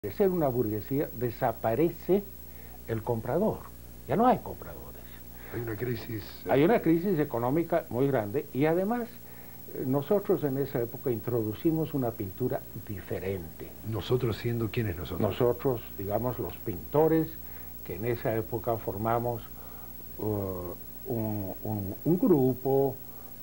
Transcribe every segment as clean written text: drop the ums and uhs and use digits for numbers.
De ser una burguesía, desaparece el comprador. Ya no hay compradores. Hay una crisis. Hay una crisis económica muy grande y además nosotros en esa época introducimos una pintura diferente. ¿Nosotros siendo quiénes nosotros? Nosotros, digamos, los pintores que en esa época formamos un grupo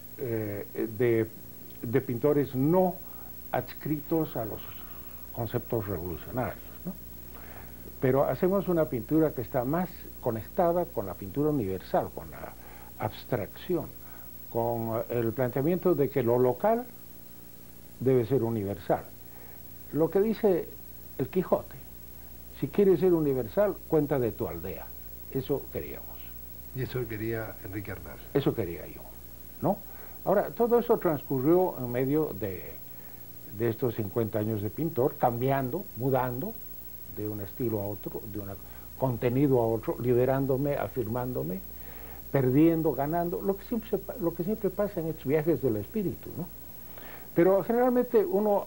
de pintores no adscritos a los conceptos revolucionarios, ¿no? Pero hacemos una pintura que está más conectada con la pintura universal, con la abstracción, con el planteamiento de que lo local debe ser universal. Lo que dice el Quijote, si quieres ser universal, cuenta de tu aldea. Eso queríamos. Y eso quería Enrique Arnal. Eso quería yo, ¿no? Ahora, todo eso transcurrió en medio de estos 50 años de pintor, cambiando, mudando de un estilo a otro, de un contenido a otro, liberándome, afirmándome, perdiendo, ganando, lo que siempre pasa en estos viajes del espíritu, ¿no? Pero generalmente uno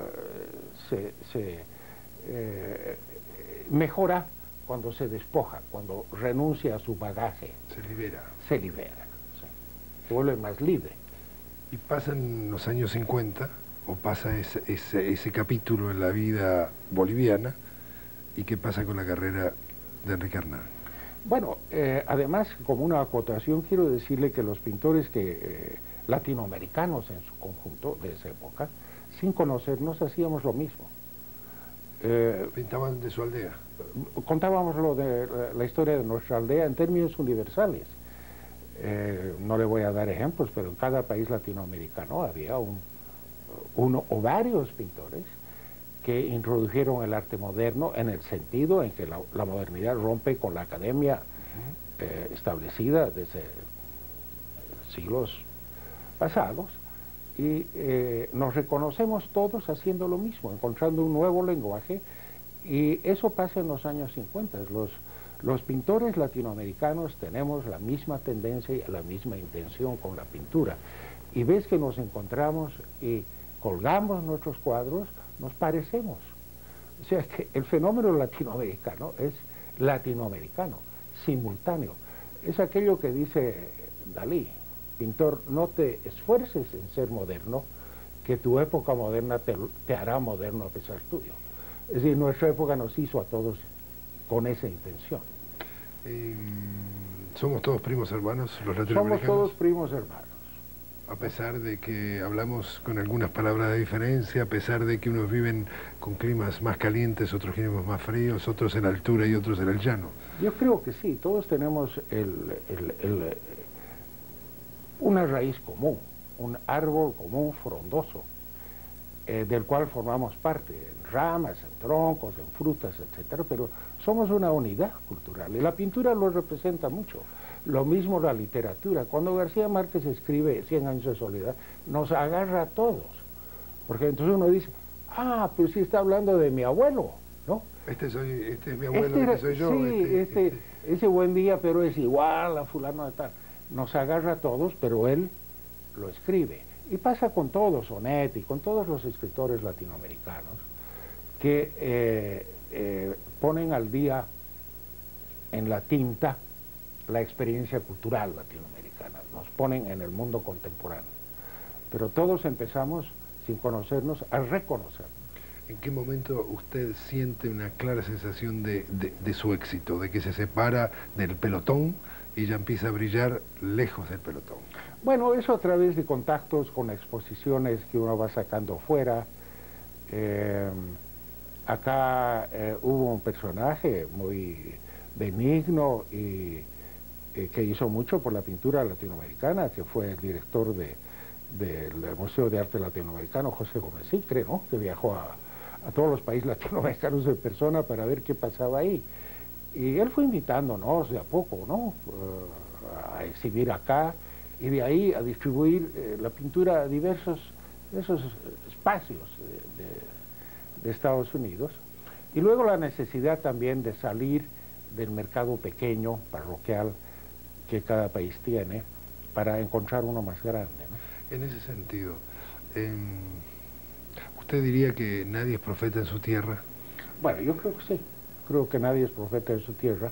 mejora cuando se despoja, cuando renuncia a su bagaje. Se libera. Se libera, ¿sí? Se vuelve más libre. Y pasan los años 50, o pasa ese capítulo en la vida boliviana, ¿y qué pasa con la carrera de Enrique Arnal? Bueno, además, como una acotación, quiero decirle que los pintores latinoamericanos en su conjunto de esa época, sin conocernos, hacíamos lo mismo. Pintaban de su aldea. Contábamos lo de la historia de nuestra aldea en términos universales. No le voy a dar ejemplos, pero en cada país latinoamericano había uno o varios pintores que introdujeron el arte moderno en el sentido en que la modernidad rompe con la academia establecida desde siglos pasados, y nos reconocemos todos haciendo lo mismo, encontrando un nuevo lenguaje, y eso pasa en los años 50. Los pintores latinoamericanos tenemos la misma tendencia y la misma intención con la pintura, y ves que nos encontramos y colgamos nuestros cuadros, nos parecemos. O sea que el fenómeno latinoamericano es latinoamericano, simultáneo. Es aquello que dice Dalí: pintor, no te esfuerces en ser moderno, que tu época moderna te hará moderno a pesar tuyo. Es decir, nuestra época nos hizo a todos con esa intención. ¿Somos todos primos hermanos los latinoamericanos? Somos todos primos hermanos. A pesar de que hablamos con algunas palabras de diferencia, a pesar de que unos viven con climas más calientes, otros climas más fríos, otros en la altura y otros en el llano. Yo creo que sí, todos tenemos una raíz común, un árbol común frondoso, del cual formamos parte, en ramas, en troncos, en frutas, etcétera, pero somos una unidad cultural, y la pintura lo representa mucho. Lo mismo la literatura. Cuando García Márquez escribe 100 años de soledad, nos agarra a todos, porque entonces uno dice, ah, pues sí está hablando de mi abuelo, ¿no? Este es mi abuelo, este soy yo. Sí, ese buen día, pero es igual a fulano de tal. Nos agarra a todos, pero él lo escribe. Y pasa con todos, Onetti, con todos los escritores latinoamericanos, que ponen al día en la tinta la experiencia cultural latinoamericana, nos ponen en el mundo contemporáneo. Pero todos empezamos, sin conocernos, a reconocernos. ¿En qué momento usted siente una clara sensación de su éxito, de que se separa del pelotón y ya empieza a brillar lejos del pelotón? Bueno, eso a través de contactos con exposiciones que uno va sacando fuera. Acá hubo un personaje muy benigno y que hizo mucho por la pintura latinoamericana, que fue el director del Museo de Arte Latinoamericano, José Gómez Sicre, ¿no? Que viajó a todos los países latinoamericanos en persona para ver qué pasaba ahí. Y él fue invitándonos de a poco, ¿no? A exhibir acá, y de ahí a distribuir la pintura a diversos esos espacios de Estados Unidos. Y luego la necesidad también de salir del mercado pequeño, parroquial, que cada país tiene, para encontrar uno más grande, ¿no? En ese sentido, ¿usted diría que nadie es profeta en su tierra? Bueno, yo creo que sí. Creo que nadie es profeta de su tierra.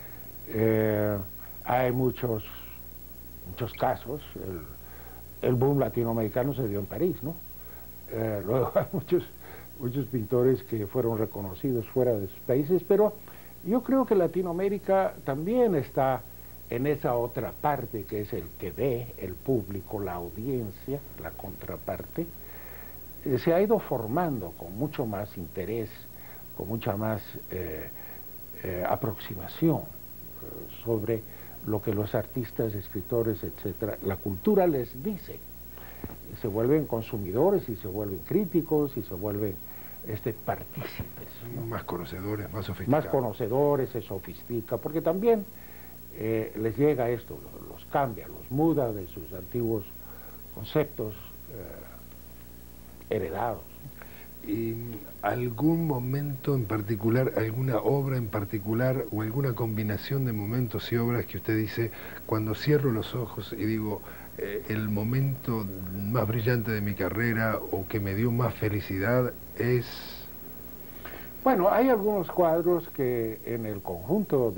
Hay muchos casos. El boom latinoamericano se dio en París, ¿no? Luego hay muchos pintores que fueron reconocidos fuera de sus países, pero yo creo que Latinoamérica también está en esa otra parte que es el que ve, el público, la audiencia, la contraparte. Se ha ido formando con mucho más interés, con mucha más aproximación sobre lo que los artistas, escritores, etcétera, la cultura les dice. Y se vuelven consumidores y se vuelven críticos y se vuelven partícipes, ¿no? Más conocedores, más sofisticados. Más conocedores, se sofistica, porque también les llega esto, los cambia, los muda de sus antiguos conceptos heredados. ¿Y algún momento en particular, alguna obra en particular o alguna combinación de momentos y obras que usted dice, cuando cierro los ojos y digo, el momento más brillante de mi carrera o que me dio más felicidad es...? Bueno, hay algunos cuadros que en el conjunto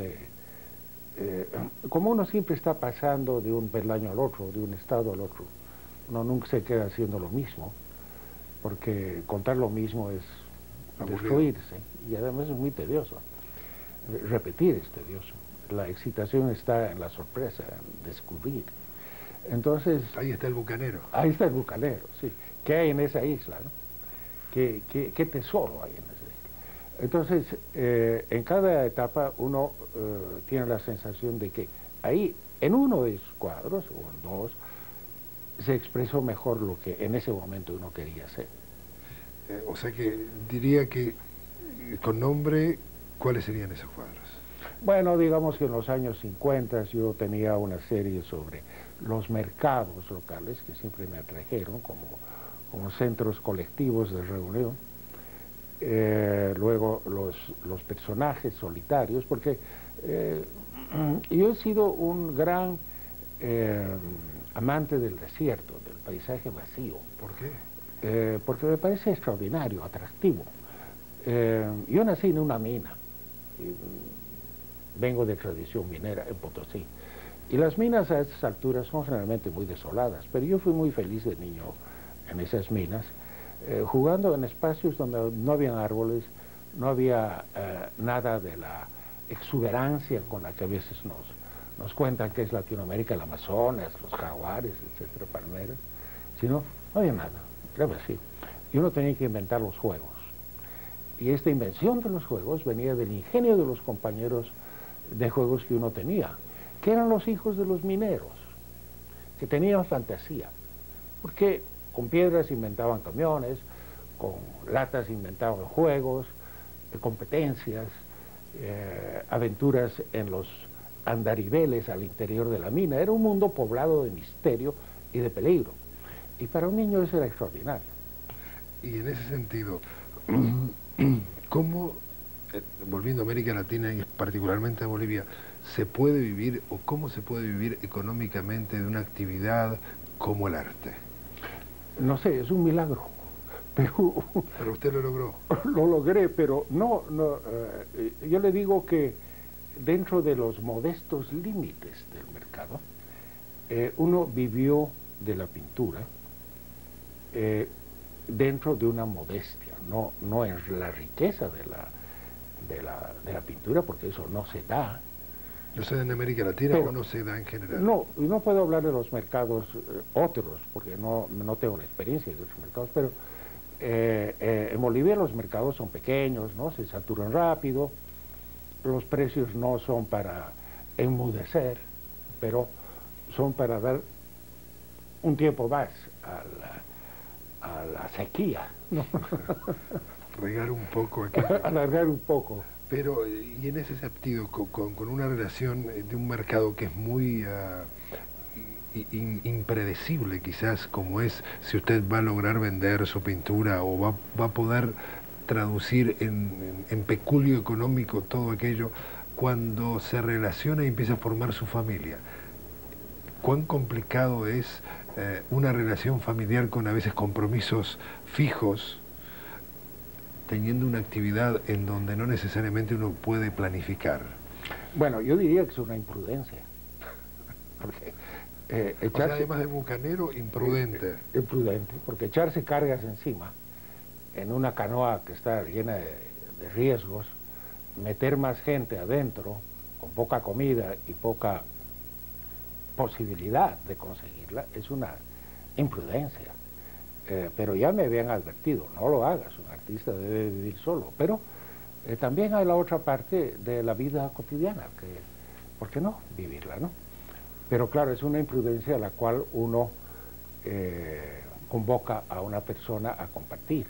como uno siempre está pasando de un peldaño al otro, de un estado al otro, uno nunca se queda haciendo lo mismo, porque contar lo mismo es destruirse, y además es muy tedioso. Repetir es tedioso. La excitación está en la sorpresa, en descubrir. Entonces... Ahí está el bucanero. Ahí está el bucanero, sí. ¿Qué hay en esa isla, no? ¿Qué tesoro hay en esa isla? Entonces, en cada etapa uno tiene la sensación de que ahí, en uno de esos cuadros, o en dos, se expresó mejor lo que en ese momento uno quería hacer. O sea que diría que, con nombre, ¿cuáles serían esos cuadros? Bueno, digamos que en los años 50 yo tenía una serie sobre los mercados locales que siempre me atrajeron como centros colectivos de reunión. Luego los personajes solitarios, porque yo he sido un gran amante del desierto, del paisaje vacío. ¿Por qué? Porque me parece extraordinario, atractivo. Yo nací en una mina, vengo de tradición minera en Potosí, y las minas a estas alturas son generalmente muy desoladas, pero yo fui muy feliz de niño en esas minas, jugando en espacios donde no habían árboles, no había nada de la exuberancia con la que a veces nos cuentan que es Latinoamérica, el Amazonas, los jaguares, etcétera, palmeras, sino no había nada, era vacío. Y uno tenía que inventar los juegos. Y esta invención de los juegos venía del ingenio de los compañeros de juegos que uno tenía, que eran los hijos de los mineros, que tenían fantasía, porque con piedras inventaban camiones, con latas inventaban juegos, competencias, aventuras en los andariveles al interior de la mina. Era un mundo poblado de misterio y de peligro. Y para un niño eso era extraordinario. Y en ese sentido, ¿cómo, volviendo a América Latina y particularmente a Bolivia, se puede vivir o cómo se puede vivir económicamente de una actividad como el arte? No sé, es un milagro. Pero usted lo logró. Lo logré, pero yo le digo que dentro de los modestos límites del mercado, uno vivió de la pintura dentro de una modestia, no en la riqueza de la pintura, porque eso no se da. ¿No se da en América Latina o no se da en general? No puedo hablar de los mercados otros, porque no tengo la experiencia de otros mercados, pero en Bolivia los mercados son pequeños, ¿no? Se saturan rápido, los precios no son para enmudecer, pero son para dar un tiempo más a la sequía, ¿no? Regar un poco aquí. Alargar un poco. Pero, y en ese sentido, con una relación de un mercado que es muy impredecible quizás, como es si usted va a lograr vender su pintura o va a poder traducir en peculio económico todo aquello, cuando se relaciona y empieza a formar su familia. ¿Cuán complicado es una relación familiar con a veces compromisos fijos teniendo una actividad en donde no necesariamente uno puede planificar? Bueno, yo diría que es una imprudencia. Porque, o sea, además de bucanero, imprudente. Imprudente, porque echarse cargas encima en una canoa que está llena de riesgos, meter más gente adentro, con poca comida y poca posibilidad de conseguirla, es una imprudencia. Pero ya me habían advertido, no lo hagas, un artista debe vivir solo. Pero también hay la otra parte de la vida cotidiana, que, ¿por qué no vivirla, no? Pero claro, es una imprudencia a la cual uno convoca a una persona a compartir.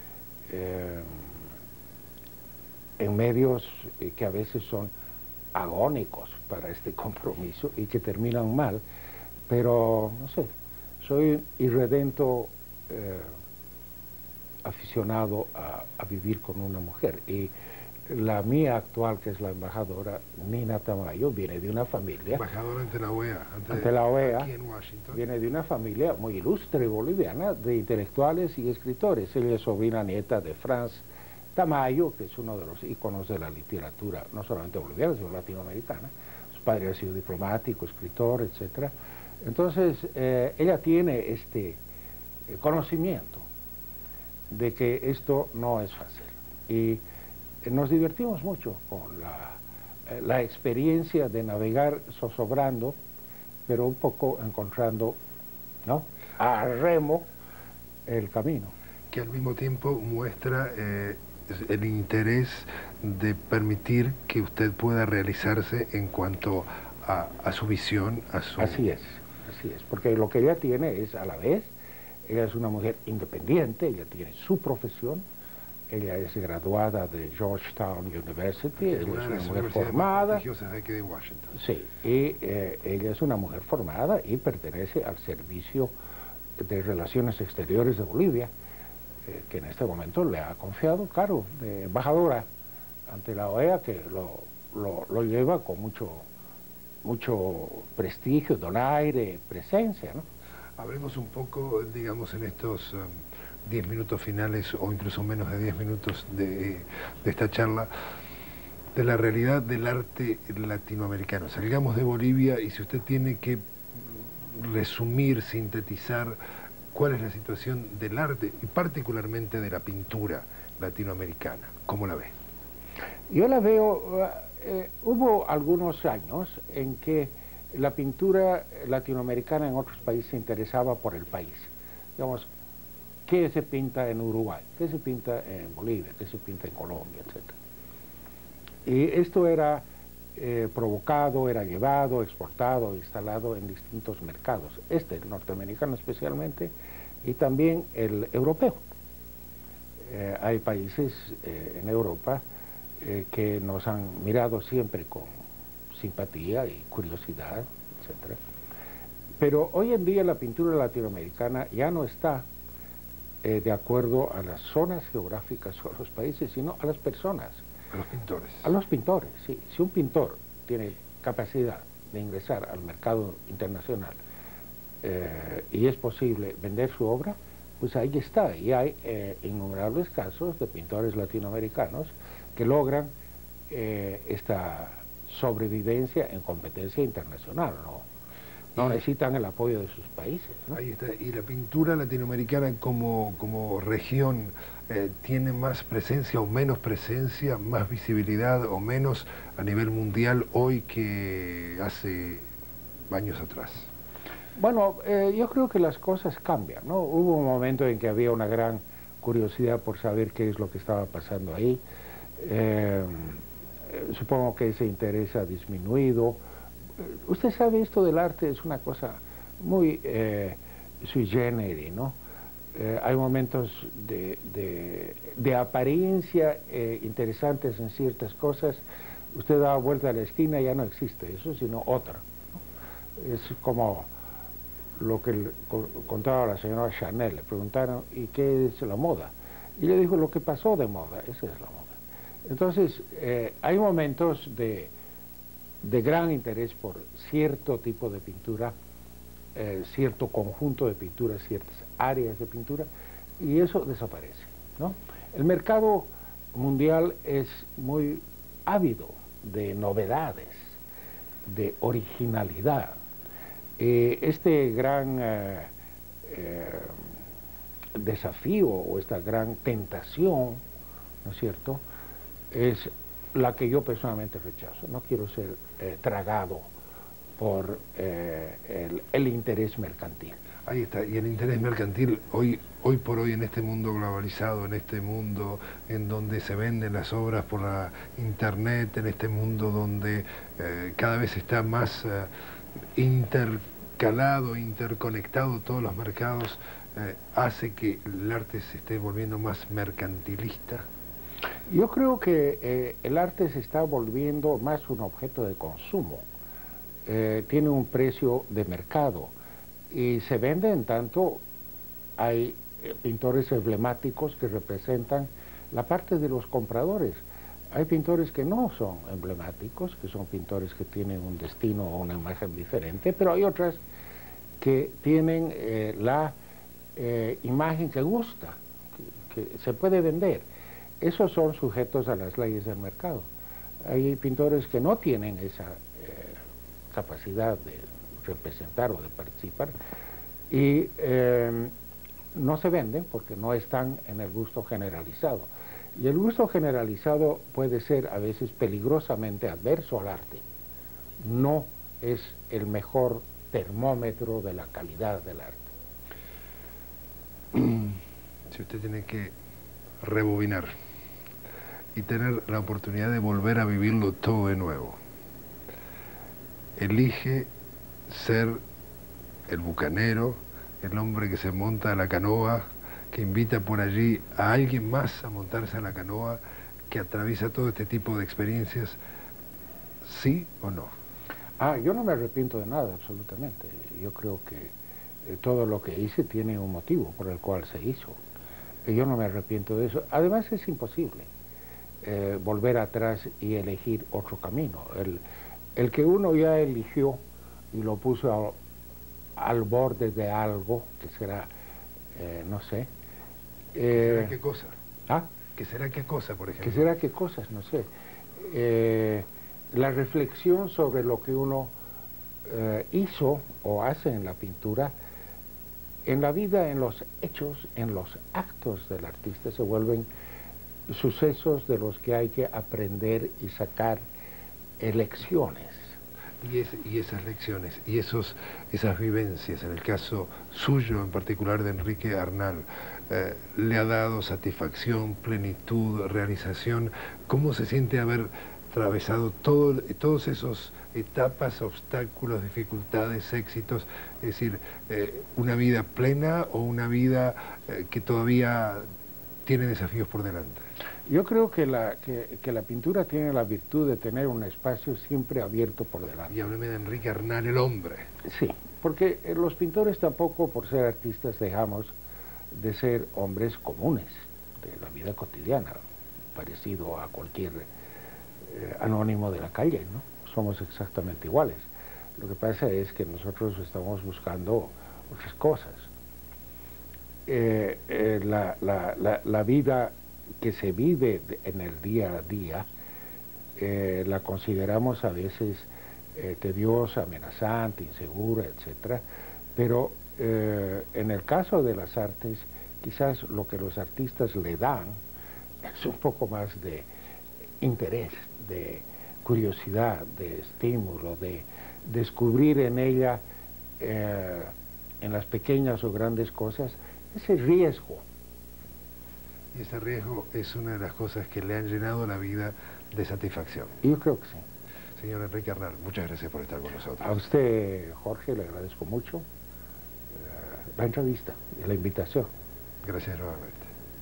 En medios que a veces son agónicos para este compromiso y que terminan mal, pero no sé, soy irredento aficionado a vivir con una mujer, y la mía actual, que es la embajadora Nina Tamayo, viene de una familia... Embajadora ante la OEA. Ante la OEA, aquí en Washington. Viene de una familia muy ilustre boliviana, de intelectuales y escritores. Ella es sobrina nieta de Franz Tamayo, que es uno de los íconos de la literatura, no solamente boliviana, sino latinoamericana. Su padre ha sido diplomático, escritor, etc. Entonces, ella tiene este conocimiento de que esto no es fácil. Y nos divertimos mucho con la experiencia de navegar zozobrando, pero un poco encontrando, ¿no?, a remo el camino. Que al mismo tiempo muestra el interés de permitir que usted pueda realizarse en cuanto a su visión, a su... Así es, porque lo que ella tiene es, a la vez, ella es una mujer independiente, ella tiene su profesión, ella es graduada de Georgetown University, ella es una mujer formada. De aquí de Washington. Sí, y ella es una mujer formada y pertenece al Servicio de Relaciones Exteriores de Bolivia, que en este momento le ha confiado cargo de embajadora ante la OEA, que lo lleva con mucho prestigio, donaire, presencia, ¿no? Hablemos un poco, digamos, en estos 10 minutos finales, o incluso menos de 10 minutos de esta charla, de la realidad del arte latinoamericano. Salgamos de Bolivia, y si usted tiene que resumir, sintetizar cuál es la situación del arte, y particularmente de la pintura latinoamericana, ¿cómo la ve? Yo la veo, hubo algunos años en que la pintura latinoamericana en otros países se interesaba por el país. Digamos, ¿qué se pinta en Uruguay? ¿Qué se pinta en Bolivia? ¿Qué se pinta en Colombia? Etcétera. Y esto era provocado, era llevado, exportado, instalado en distintos mercados, el norteamericano especialmente, y también el europeo. Hay países en Europa que nos han mirado siempre con simpatía y curiosidad, etc. Pero hoy en día la pintura latinoamericana ya no está de acuerdo a las zonas geográficas o a los países, sino a las personas. A los pintores. A los pintores, sí. Si un pintor tiene capacidad de ingresar al mercado internacional y es posible vender su obra, pues ahí está. Y hay innumerables casos de pintores latinoamericanos que logran esta sobrevivencia en competencia internacional, no necesitan el apoyo de sus países, ¿no? Ahí está. Y la pintura latinoamericana como región tiene más presencia o menos presencia, más visibilidad o menos a nivel mundial hoy que hace años atrás. Bueno, yo creo que las cosas cambian, ¿no? Hubo un momento en que había una gran curiosidad por saber qué es lo que estaba pasando ahí. Supongo que ese interés ha disminuido. Usted sabe, esto del arte es una cosa muy sui generis, ¿no? Hay momentos de apariencia interesantes en ciertas cosas. Usted da vuelta a la esquina y ya no existe eso, sino otra, ¿no? Es como lo que contaba la señora Chanel. Le preguntaron, ¿y qué es la moda? Y le dijo, lo que pasó de moda, esa es la moda. Entonces, hay momentos de gran interés por cierto tipo de pintura, cierto conjunto de pintura, ciertas áreas de pintura, y eso desaparece, ¿no? El mercado mundial es muy ávido de novedades, de originalidad. Este gran desafío o esta gran tentación, ¿no es cierto?, es la que yo personalmente rechazo. No quiero ser tragado por el interés mercantil. Ahí está, y el interés mercantil hoy por hoy en este mundo globalizado, en este mundo en donde se venden las obras por la internet, en este mundo donde cada vez está más intercalado, interconectado todos los mercados, hace que el arte se esté volviendo más mercantilista. Yo creo que el arte se está volviendo más un objeto de consumo. Tiene un precio de mercado y se vende en tanto hay pintores emblemáticos que representan la parte de los compradores. Hay pintores que no son emblemáticos, que son pintores que tienen un destino o una imagen diferente, pero hay otras que tienen la imagen que gusta, que se puede vender. Esos son sujetos a las leyes del mercado. Hay pintores que no tienen esa capacidad de representar o de participar y no se venden porque no están en el gusto generalizado. Y el gusto generalizado puede ser a veces peligrosamente adverso al arte. No es el mejor termómetro de la calidad del arte. Si usted tiene que rebobinar y tener la oportunidad de volver a vivirlo todo de nuevo, elige ser el bucanero, el hombre que se monta a la canoa, que invita por allí a alguien más a montarse a la canoa, que atraviesa todo este tipo de experiencias, ¿sí o no? Yo no me arrepiento de nada, absolutamente. Yo creo que todo lo que hice tiene un motivo por el cual se hizo. Yo no me arrepiento de eso. Además es imposible volver atrás y elegir otro camino. El que uno ya eligió y lo puso al borde de algo, que será, no sé. ¿Será qué cosa? ¿Ah? ¿Qué será qué cosa, por ejemplo? ¿Qué será qué cosas? No sé. La reflexión sobre lo que uno hizo o hace en la pintura, en la vida, en los hechos, en los actos del artista se vuelven sucesos de los que hay que aprender y sacar lecciones. Y esas lecciones y esas vivencias, en el caso suyo en particular de Enrique Arnal, le ha dado satisfacción, plenitud, realización. ¿Cómo se siente haber atravesado todos esos etapas, obstáculos, dificultades, éxitos? Es decir, una vida plena o una vida que todavía tiene desafíos por delante. Yo creo que la pintura tiene la virtud de tener un espacio siempre abierto por delante. Y hábleme de Enrique Arnal, el hombre. Sí, porque los pintores tampoco, por ser artistas, dejamos de ser hombres comunes de la vida cotidiana, parecido a cualquier anónimo de la calle, ¿no? Somos exactamente iguales. Lo que pasa es que nosotros estamos buscando otras cosas. La vida que se vive en el día a día la consideramos a veces tediosa, amenazante, insegura, etc. Pero en el caso de las artes, quizás lo que los artistas le dan es un poco más de interés, de curiosidad, de estímulo, de descubrir en ella, en las pequeñas o grandes cosas, ese riesgo. Y ese riesgo es una de las cosas que le han llenado la vida de satisfacción. Yo creo que sí. Señor Enrique Arnal, muchas gracias por estar con nosotros. A usted, Jorge, le agradezco mucho la entrevista y la invitación. Gracias nuevamente.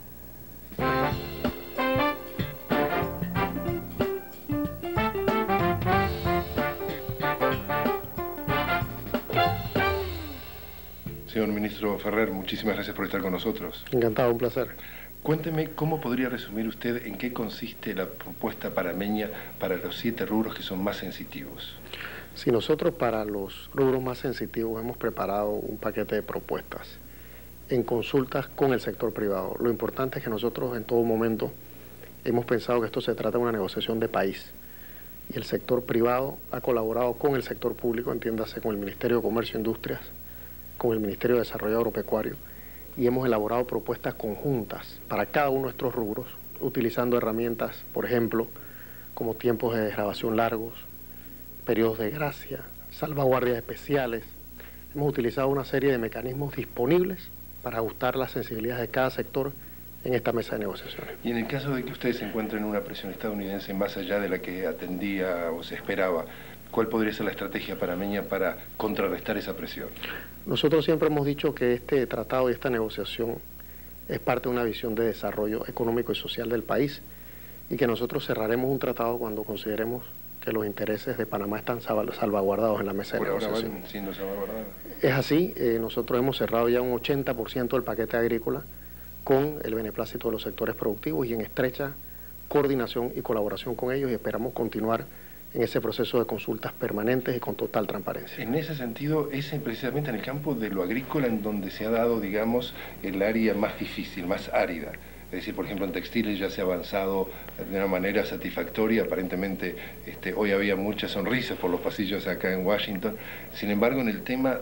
Señor ministro Ferrer, muchísimas gracias por estar con nosotros. Encantado, un placer. Cuénteme cómo podría resumir usted en qué consiste la propuesta panameña para los 7 rubros que son más sensitivos. Sí, nosotros para los rubros más sensitivos hemos preparado un paquete de propuestas en consultas con el sector privado. Lo importante es que nosotros en todo momento hemos pensado que esto se trata de una negociación de país. Y el sector privado ha colaborado con el sector público, entiéndase con el Ministerio de Comercio e Industrias, con el Ministerio de Desarrollo Agropecuario, y hemos elaborado propuestas conjuntas para cada uno de estos rubros, utilizando herramientas, por ejemplo, como tiempos de desgravación largos, periodos de gracia, salvaguardias especiales. Hemos utilizado una serie de mecanismos disponibles para ajustar las sensibilidades de cada sector en esta mesa de negociaciones. Y en el caso de que ustedes se encuentren en una presión estadounidense más allá de la que atendía o se esperaba, ¿cuál podría ser la estrategia panameña para contrarrestar esa presión? Nosotros siempre hemos dicho que este tratado y esta negociación es parte de una visión de desarrollo económico y social del país y que nosotros cerraremos un tratado cuando consideremos que los intereses de Panamá están salvaguardados en la mesa de negociación. Ahora van siendo salvaguardados. Es así, nosotros hemos cerrado ya un 80% del paquete agrícola con el beneplácito de los sectores productivos y en estrecha coordinación y colaboración con ellos, y esperamos continuar en ese proceso de consultas permanentes y con total transparencia. En ese sentido, es precisamente en el campo de lo agrícola en donde se ha dado, digamos, el área más difícil, más árida. Es decir, por ejemplo, en textiles ya se ha avanzado de una manera satisfactoria. Aparentemente, hoy había muchas sonrisas por los pasillos acá en Washington. Sin embargo, en el tema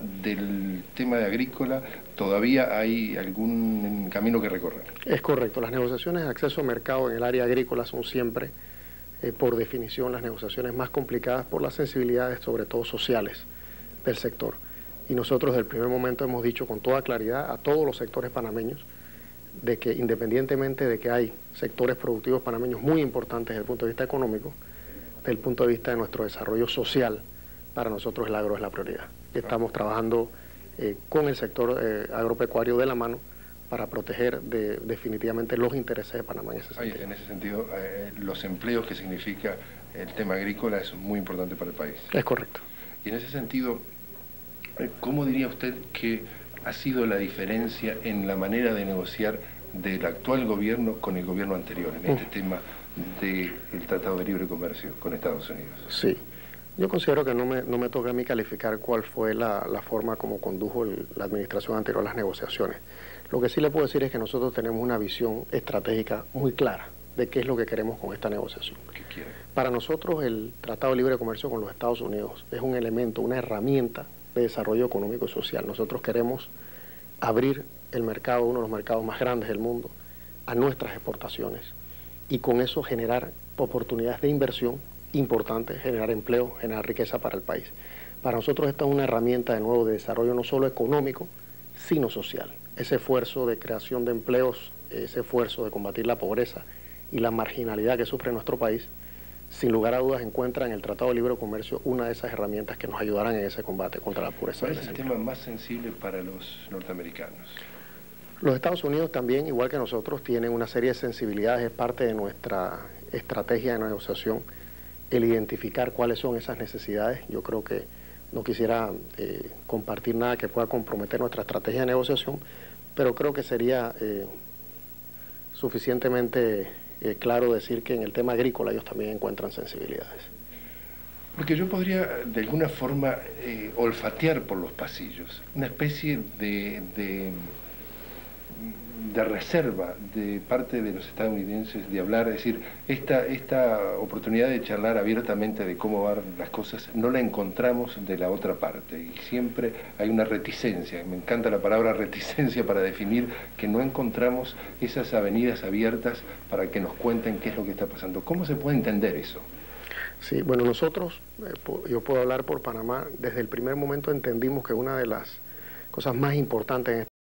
de agrícola, todavía hay algún camino que recorrer. Es correcto. Las negociaciones de acceso a mercado en el área agrícola son siempre, por definición, las negociaciones más complicadas por las sensibilidades, sobre todo sociales, del sector. Y nosotros, desde el primer momento, hemos dicho con toda claridad a todos los sectores panameños de que, independientemente de que hay sectores productivos panameños muy importantes desde el punto de vista económico, desde el punto de vista de nuestro desarrollo social, para nosotros el agro es la prioridad. Y estamos trabajando con el sector agropecuario de la mano para proteger definitivamente los intereses de Panamá en ese sentido. En ese sentido, los empleos que significa el tema agrícola es muy importante para el país. Es correcto. Y en ese sentido, ¿cómo diría usted que ha sido la diferencia en la manera de negociar del actual gobierno con el gobierno anterior en este tema del Tratado de Libre Comercio con Estados Unidos? Sí, yo considero que no me toca a mí calificar cuál fue la forma como condujo la administración anterior a las negociaciones. Lo que sí le puedo decir es que nosotros tenemos una visión estratégica muy clara de qué es lo que queremos con esta negociación. ¿Qué quieren? Para nosotros el Tratado de Libre Comercio con los Estados Unidos es un elemento, una herramienta de desarrollo económico y social. Nosotros queremos abrir el mercado, uno de los mercados más grandes del mundo, a nuestras exportaciones y con eso generar oportunidades de inversión importantes, generar empleo, generar riqueza para el país. Para nosotros esta es una herramienta de nuevo de desarrollo no solo económico, sino social. Ese esfuerzo de creación de empleos, ese esfuerzo de combatir la pobreza y la marginalidad que sufre nuestro país, sin lugar a dudas encuentra en el Tratado de Libre Comercio una de esas herramientas que nos ayudarán en ese combate contra la pobreza. ¿Cuál es el tema más sensible para los norteamericanos? Los Estados Unidos también, igual que nosotros, tienen una serie de sensibilidades, es parte de nuestra estrategia de negociación, el identificar cuáles son esas necesidades. Yo creo que no quisiera compartir nada que pueda comprometer nuestra estrategia de negociación, pero creo que sería suficientemente claro decir que en el tema agrícola ellos también encuentran sensibilidades. Porque yo podría de alguna forma olfatear por los pasillos una especie de reserva de parte de los estadounidenses de hablar, es decir, esta oportunidad de charlar abiertamente de cómo van las cosas no la encontramos de la otra parte y siempre hay una reticencia, me encanta la palabra reticencia para definir que no encontramos esas avenidas abiertas para que nos cuenten qué es lo que está pasando. ¿Cómo se puede entender eso? Sí, bueno, nosotros, yo puedo hablar por Panamá, desde el primer momento entendimos que una de las cosas más importantes en